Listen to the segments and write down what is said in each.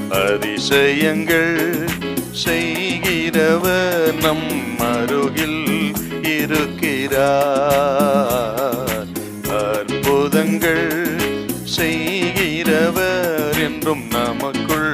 அதிசயங்கள் செய்கிறவர் நம் அருகில் இருக்கிறார். அற்புதங்கள் செய்கிறவர் என்றும் நமக்குள்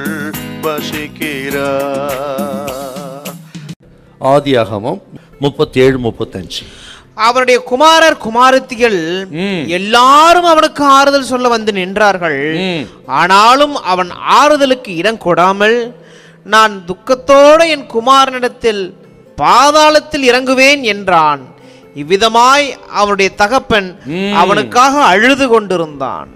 வசிக்கிறார். ஆதியாகமம் 37-35. அவருடைய குமாரர் குமாரத்திகள் எல்லாரும் அவனுக்கு ஆறுதல் சொல்ல வந்து நின்றார்கள். ஆனாலும் அவன் ஆறுதலுக்கு இடம் கொடாமல், நான் துக்கத்தோடு என் குமாரனிடத்தில் பாதாளத்தில் இறங்குவேன் என்றான். இவ்விதமாய் அவனுடைய தகப்பன் அவனுக்காக அழுது கொண்டிருந்தான்.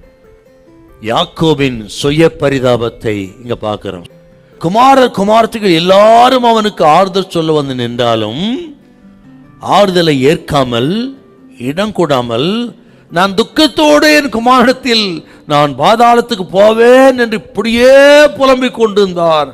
யாக்கோபின் சுய பரிதாபத்தை இங்க பார்க்கிறோம். குமாரர் குமாரத்திகள் எல்லாரும் அவனுக்கு ஆறுதல் சொல்ல வந்து நின்றாலும் ஆறுதலை ஏற்காமல், இடம் கொடாமல், நான் துக்கத்தோடு என் குமாரத்தில் நான் பாதாளத்துக்கு போவேன் என்று இப்படியே புலம்பிக் கொண்டிருந்தார்.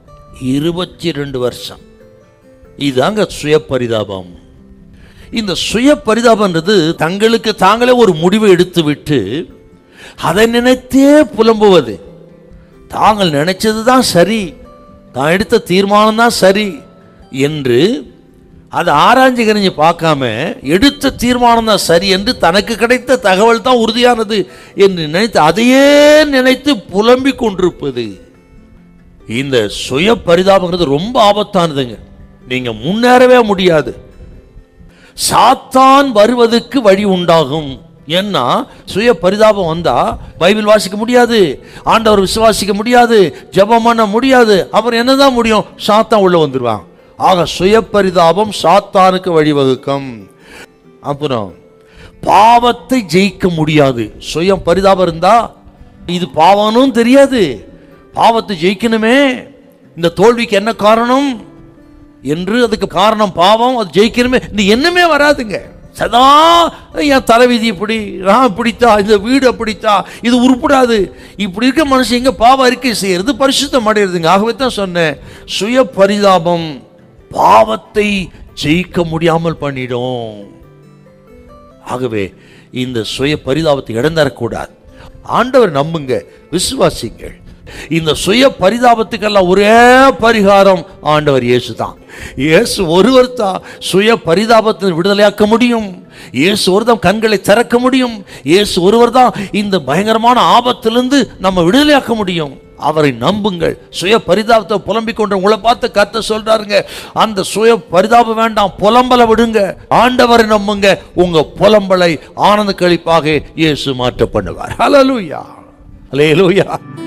22 வருஷம். இதுதாங்க சுய பரிதாபம். இந்த சுய பரிதாபம்ன்றது தங்களுக்கு தாங்களே ஒரு முடிவை எடுத்து விட்டு அதை நினைத்தே புலம்புவது. தாங்கள் நினைச்சதுதான் சரி, தான் எடுத்த தீர்மானம் தான் சரி என்று அதை ஆராய்ச்சி கணிஞ்சு பார்க்காம எடுத்த தீர்மானம் தான் சரி என்று தனக்கு கிடைத்த தகவல் தான் உறுதியானது என்று நினைத்து அதையே நினைத்து புலம்பிக் கொண்டிருப்பது. இந்த சுய பரிதாபங்கிறது ரொம்ப ஆபத்தானதுங்க. நீங்க முன்னேறவே முடியாது. சாத்தான் வருவதற்கு வழி உண்டாகும். ஏன்னா சுய பரிதாபம் வந்தா பைபிள் வாசிக்க முடியாது, ஆண்டவர் விசுவாசிக்க முடியாது, ஜெபம் பண்ண முடியாது. அப்புறம் என்னதான் முடியும்? சாத்தான் உள்ள வந்துருவான். ஆக சுய பரிதாபம் சாத்தானுக்கு வழிவகுக்கும். அப்புறம் பாவத்தை ஜெயிக்க முடியாது. சுய பரிதாபம் இருந்தா இது பாவனும் தெரியாது, பாவத்தை ஜெயிக்கணுமே, இந்த தோல்விக்கு என்ன காரணம் என்று அதுக்கு காரணம் பாவம், அது ஜெயிக்கணுமே, இந்த எண்ணமே வராதுங்க. சதா என் தலைவிதி இப்படி, நான் இப்படித்தா, இந்த வீடு அப்படித்தா, இது உருப்படாது, இப்படி இருக்க மனுஷன் எங்க பாவம் அறிக்கை செய்யறது, பரிசுத்தம் அடையிறதுங்க. ஆகவே தான் சொன்னேன், சுய பரிதாபம் பாவத்தை ஜெயிக்க முடியாமல் பண்ணிடும். ஆகவே இந்த சுய பரிதாபத்தை இடம் தரக்கூடாது. ஆண்டவர் நம்புங்க, விசுவாசிங்கள். இந்த சுய பரிதாபத்துக்கெல்லாம் ஒரே பரிகாரம் ஆண்டவர் இயேசு தான். இயேசு ஒருவர் தான் சுய பரிதாபத்தை விடுதலையாக்க முடியும். இயேசு ஒருவர் கண்களை திறக்க முடியும். இயேசு ஒருவர் தான் இந்த பயங்கரமான ஆபத்திலிருந்து நம்ம விடுதலையாக்க முடியும். அவரை நம்புங்கள். சுய பரிதாபத்தை புலம்பிக் கொண்டு உங்களை பார்த்து கர்த்தர் சொல்றாருங்க, அந்த சுய பரிதாபம் வேண்டாம், புலம்பலை விடுங்க, ஆண்டவரை நம்புங்க. உங்க புலம்பலை ஆனந்த கழிப்பாக இயேசு மாற்ற பண்ணுவார். ஹல்லேலூயா, ஹல்லேலூயா.